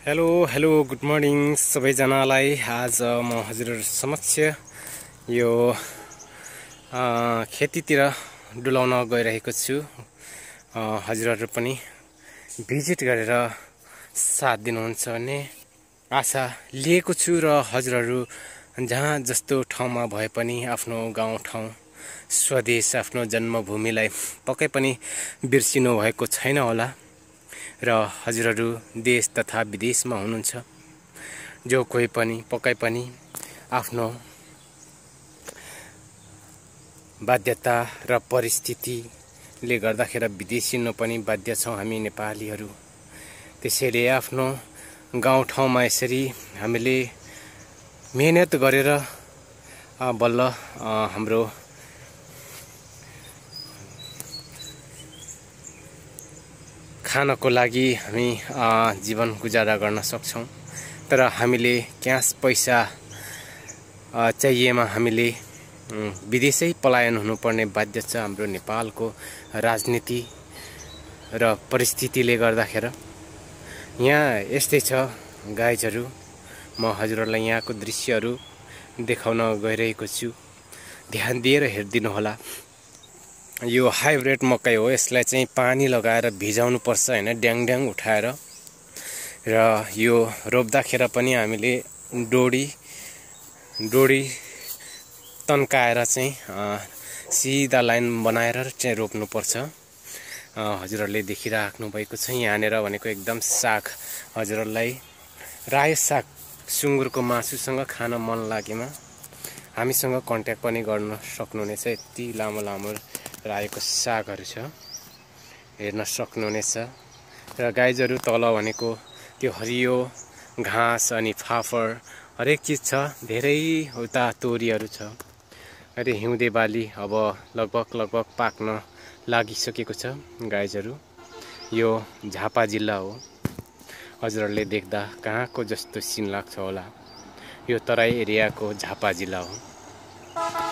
Hello hello good morning सबैजनालाई। आज म हजुरहरु समक्ष यो खेतीतिर डुलाउन गइरहेको छु। हजुरहरु पनि भिजिट गरेर साथ दिनुहुन्छ भन्ने आशा लिएको छु र हजुरहरु जहाँ जस्तो ठाउँमा भए पनि आफ्नो गाउँ ठाउँ स्वदेश आफ्नो जन्मभूमिलाई पक्कै पनि बिर्सिनु भएको छैन होला र हजुरहरु देश तथा विदेशमा हुनुहुन्छ जो कोही पनि पक्कै पनि आफ्नो बाध्यता र परिस्थितिले गर्दाखेरि विदेशिनु पनि बाध्य छौं हामी नेपालीहरु। त्यसैले आफ्नो गाउँठाउँमा यसरी हामीले मेहनत गरेर बल्ल हाम्रो खानको लागि हामी जीवन गुजारा गर्न सक्छौं। तर हामीले क्याश पैसा चाहिएमा हामीले विदेशै पलायन हुनुपर्ने बाध्य छ। हाम्रो नेपालको राजनीति र परिस्थितिले गर्दाखेरि यहाँ यस्तै छ गाइजहरु। म हजुरहरुलाई यहाँको दृश्यहरु देखाउन गइरहेको छु, ध्यान दिएर हेर्दिनु होला। यो हाइब्रिड मकै हो, यसलाई चाहिँ पानी लगाएर भिजाउनु पर्छ हैन, ड्याङड्याङ उठाएर। र यो रोप्दाखेरि पनि हामीले डोडी तन्काएर चाहिँ सिधा लाइन बनाएर चाहिँ रोप्नु पर्छ। हजुरहरुले देखिराख्नु भएको छ यहाँनेर भनेको एकदम साग। हजुरहरुलाई रायो साग सुँगुरको मासुसँग खान मन लागेमा हामीसँग कन्ट्याक्ट पनि गर्न सक्नुहुनेछ। यति लामो लामो रायोको सागहरु छ, हेर्न सक्नुहुनेछ। र गाइजहरु तल भनेको त्यो हरियो घाँस अनि फाफर हरेक चीज छ। धेरै उता तोरीहरु छ। अहिले हिउँदे बाली अब लगभग पाक्न लागिसकेको छ गाइजहरु। यो झापा जिल्ला हो। हजुरहरुले देख्दा कहाँको जस्तो सिन लाग्छ होला। यो तराई एरियाको झापा जिल्ला हो।